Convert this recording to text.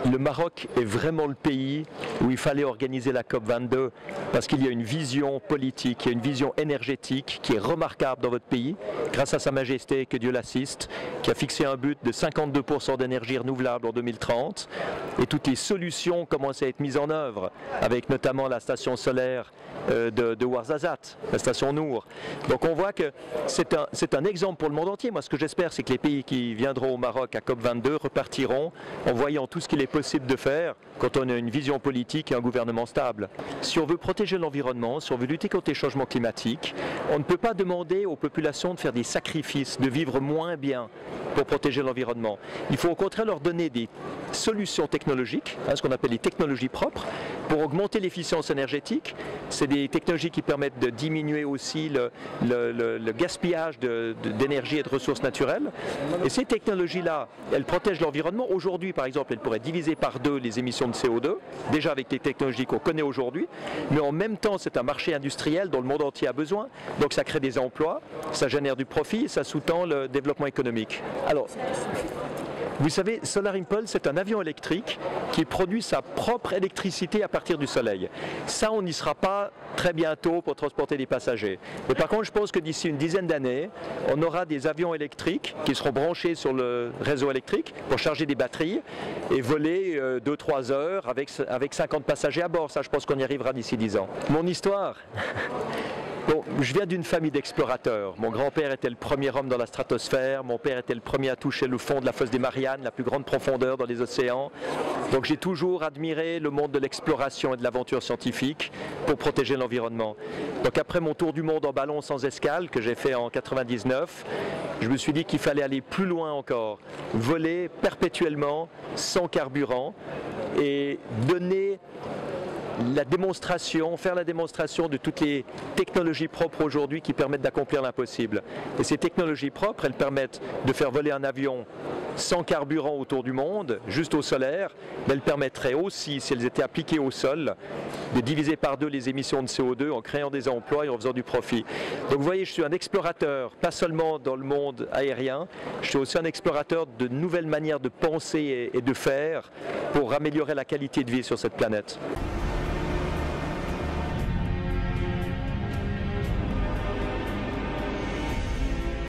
le Maroc est vraiment le pays où il fallait organiser la COP22 parce qu'il y a une vision politique, il y a une vision énergétique qui est remarquable dans votre pays, grâce à Sa Majesté, que Dieu l'assiste, qui a fixé un but de 52% d'énergie renouvelable en 2030 et toutes les solutions commencent à être mises en œuvre, avec notamment la station solaire de Ouarzazate, la station Nour. Donc on voit que c'est un exemple pour le monde entier. Moi ce que j'espère c'est que les pays qui viendront au Maroc à COP22 repartiront en voyant tout ce qu'il est possible de faire quand on a une vision politique et un gouvernement stable. Si on veut protéger l'environnement, si on veut lutter contre les changements climatiques, on ne peut pas demander aux populations de faire des sacrifices, de vivre moins bien pour protéger l'environnement. Il faut au contraire leur donner des solutions technologiques, ce qu'on appelle les technologies propres, pour augmenter l'efficience énergétique. C'est des technologies qui permettent de diminuer aussi le gaspillage d'énergie et de ressources naturelles. Et ces technologies-là, elles protègent l'environnement. Aujourd'hui, par exemple, elles pourraient diviser par 2 les émissions de CO2, déjà avec les technologies qu'on connaît aujourd'hui, mais en même temps, c'est un marché industriel dont le monde entier a besoin. Donc ça crée des emplois, ça génère du profit et ça sous-tend le développement économique. Alors, vous savez, Solar Impulse, c'est un avion électrique qui produit sa propre électricité à partir du soleil. Ça, on n'y sera pas très bientôt pour transporter des passagers. Mais par contre, je pense que d'ici une dizaine d'années, on aura des avions électriques qui seront branchés sur le réseau électrique pour charger des batteries et voler 2-3 heures avec 50 passagers à bord. Ça, je pense qu'on y arrivera d'ici 10 ans. Mon histoire bon, je viens d'une famille d'explorateurs. Mon grand-père était le premier homme dans la stratosphère, mon père était le premier à toucher le fond de la fosse des Mariannes, la plus grande profondeur dans les océans. Donc j'ai toujours admiré le monde de l'exploration et de l'aventure scientifique pour protéger l'environnement. Donc après mon tour du monde en ballon sans escale que j'ai fait en 99, je me suis dit qu'il fallait aller plus loin encore, voler perpétuellement, sans carburant et donner la démonstration, faire la démonstration de toutes les technologies propres aujourd'hui qui permettent d'accomplir l'impossible. Et ces technologies propres, elles permettent de faire voler un avion sans carburant autour du monde, juste au solaire, mais elles permettraient aussi, si elles étaient appliquées au sol, de diviser par 2 les émissions de CO2 en créant des emplois et en faisant du profit. Donc vous voyez, je suis un explorateur, pas seulement dans le monde aérien, je suis aussi un explorateur de nouvelles manières de penser et de faire pour améliorer la qualité de vie sur cette planète.